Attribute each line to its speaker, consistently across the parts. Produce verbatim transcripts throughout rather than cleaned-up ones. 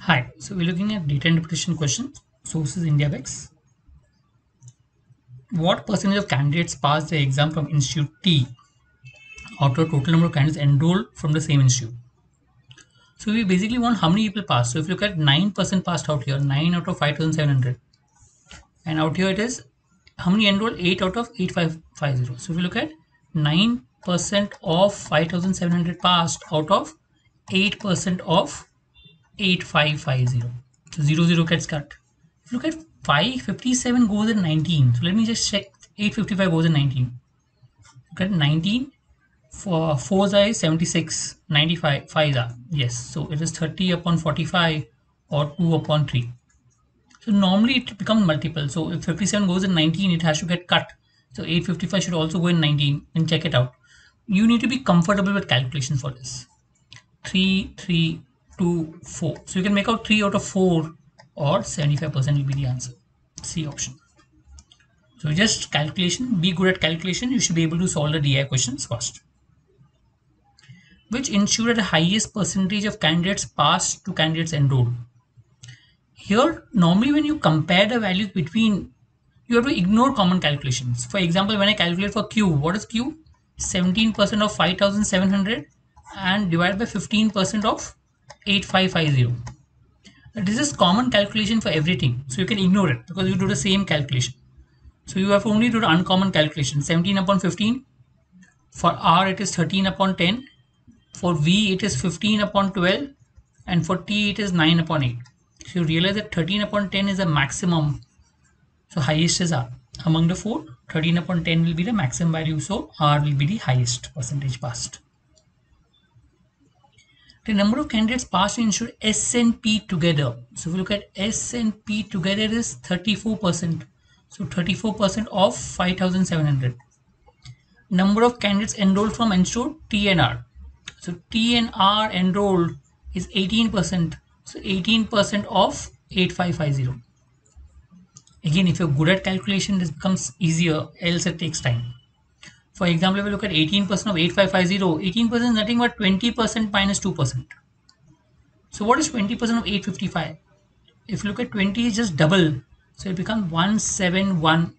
Speaker 1: Hi, so we're looking at data interpretation questions. Sources IndiaBex. What percentage of candidates pass the exam from Institute T out of total number of candidates enrolled from the same institute? So we basically want how many people pass. So if you look at nine percent passed out here, nine out of five thousand seven hundred. And out here it is how many enrolled? eight out of eight thousand five hundred. So if you look at nine percent of five thousand seven hundred passed out of eight percent of eight thousand five hundred fifty. So zero zero gets cut. If you look at five fifty-seven goes in nineteen. So let me just check. eight fifty-five goes in nineteen. Look at nineteen. For fours are seventy-six. ninety-five. fives are. Yes. So it is thirty upon forty-five or two upon three. So normally it becomes multiple. So if fifty-seven goes in nineteen, it has to get cut. So eight fifty-five should also go in nineteen and check it out. You need to be comfortable with calculation for this. three, three, two, four. So you can make out three out of four or seventy-five percent will be the answer. C option. So just calculation, be good at calculation. You should be able to solve the D I questions fast. Which institute had the highest percentage of candidates passed to candidates enrolled? Here, normally when you compare the values between, you have to ignore common calculations. For example, when I calculate for Q, what is Q? seventeen percent of five thousand seven hundred and divided by fifteen percent of eight thousand five hundred fifty. This is common calculation for everything. So you can ignore it because you do the same calculation. So you have to only do the uncommon calculation. seventeen upon fifteen. For R it is thirteen upon ten. For V it is fifteen upon twelve. And for T it is nine upon eight. So you realize that thirteen upon ten is a maximum. So highest is R. Among the four, thirteen upon ten will be the maximum value. So R will be the highest percentage passed. The number of candidates passed in institute S and P together. So if you look at S and P together is thirty-four percent. So thirty-four percent of five thousand seven hundred. Number of candidates enrolled from institute T and R. So T and R enrolled is eighteen percent. So eighteen percent of eight thousand five hundred fifty. Again, if you're good at calculation, this becomes easier, else it takes time. For example, if we look at eighteen percent of eight thousand five hundred fifty, eighteen percent is nothing but twenty percent minus two percent. So what is twenty percent of eight hundred fifty-five? If you look at twenty, it's just double. So it becomes one hundred seventy-one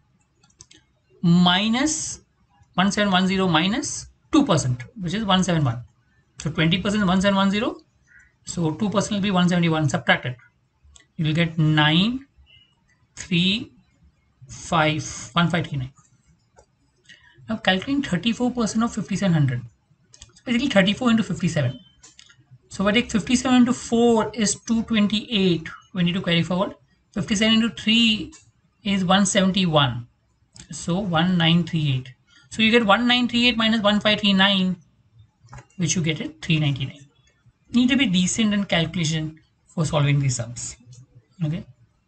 Speaker 1: minus one thousand seven hundred ten minus two percent, which is one hundred seventy-one. So twenty percent is one thousand seven hundred ten. So two percent will be one hundred seventy-one. Subtract it. You will get nine, three, five, one thousand five hundred thirty-nine. Now calculating thirty-four percent of fifty-seven hundred. So basically thirty-four into fifty-seven. So if I take fifty-seven into four is two hundred twenty-eight. We need to carry forward. fifty-seven into three is one hundred seventy-one. So one thousand nine hundred thirty-eight. So you get one thousand nine hundred thirty-eight minus one thousand five hundred thirty-nine, which you get at three hundred ninety-nine. Need to be decent in calculation for solving these sums. Okay.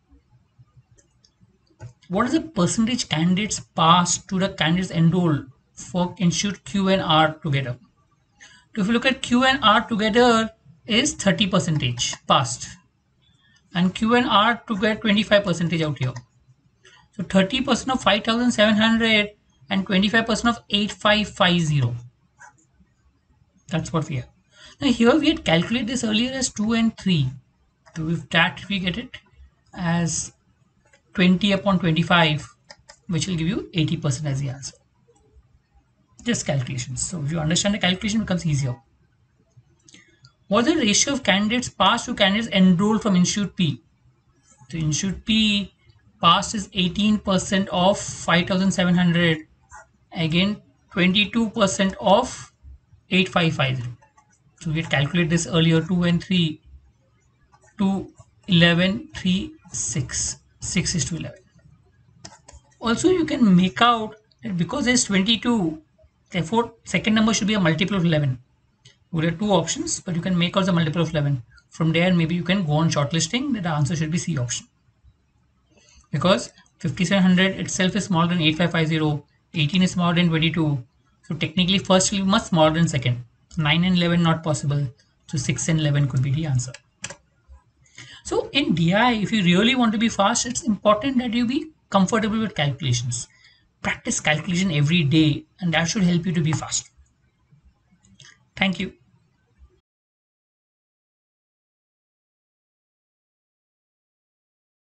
Speaker 1: What is the percentage candidates passed to the candidates enrolled for institute Q and R together? So if you look at Q and R together is thirty percentage passed, and Q and R together twenty-five percentage out here. So thirty percent of five thousand seven hundred and twenty-five percent of eight thousand five hundred fifty. That's what we have. Now here we had calculated this earlier as two and three. So with that we get it as twenty upon twenty-five, which will give you eighty percent as the answer. Just calculations. So if you understand the calculation, it becomes easier. What is the ratio of candidates passed to candidates enrolled from Institute P? So Institute P passed is eighteen percent of five thousand seven hundred. Again, twenty-two percent of eight thousand five hundred fifty. So we had calculated this earlier, two and three. two, eleven, three, six. six is to eleven. Also, you can make out that because there's twenty-two, therefore second number should be a multiple of eleven. We have two options, but you can make out the multiple of eleven. From there, maybe you can go on shortlisting that the answer should be C option. Because fifty-seven hundred itself is smaller than eight thousand five hundred fifty, eighteen is smaller than twenty-two. So technically first will be much smaller than second. nine and eleven not possible. So six and eleven could be the answer. So in D I, if you really want to be fast, it's important that you be comfortable with calculations. Practice calculation every day, and that should help you to be fast. Thank you.